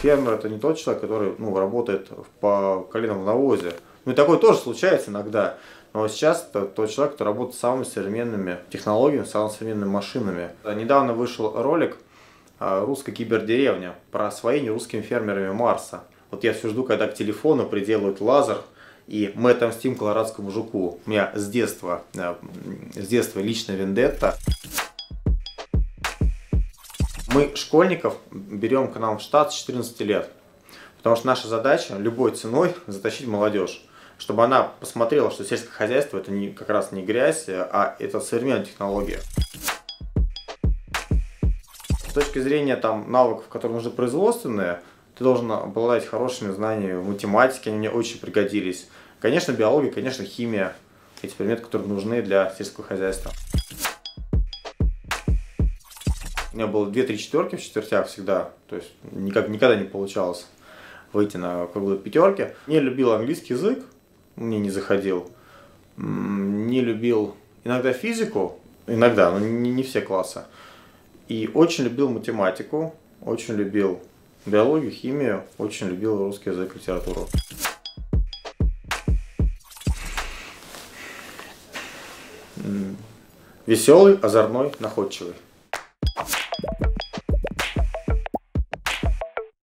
Фермер — это не тот человек, который работает по колено в навозе. Ну и такое тоже случается иногда. Но сейчас это тот человек, который работает с самыми современными технологиями, с самыми современными машинами. Недавно вышел ролик «Русская кибердеревня» про освоение русскими фермерами Марса. Вот я все жду, когда к телефону приделают лазер, и мы отомстим колорадскому жуку. У меня с детства личная вендетта. Мы школьников берем к нам в штат с 14 лет, потому что наша задача любой ценой затащить молодежь, чтобы она посмотрела, что сельское хозяйство — это как раз не грязь, а это современная технология. С точки зрения навыков, которые нужны производственные, ты должен обладать хорошими знаниями математики, они мне очень пригодились. Конечно, биология, конечно, химия, эти предметы, которые нужны для сельского хозяйства. У меня было 2-3 четверки в четвертях всегда, то есть никогда не получалось выйти на круглые пятерки. Не любил английский язык, мне не заходил. Не любил иногда физику, иногда, но не все классы. И очень любил математику, очень любил биологию, химию, очень любил русский язык, литературу. Веселый, озорной, находчивый.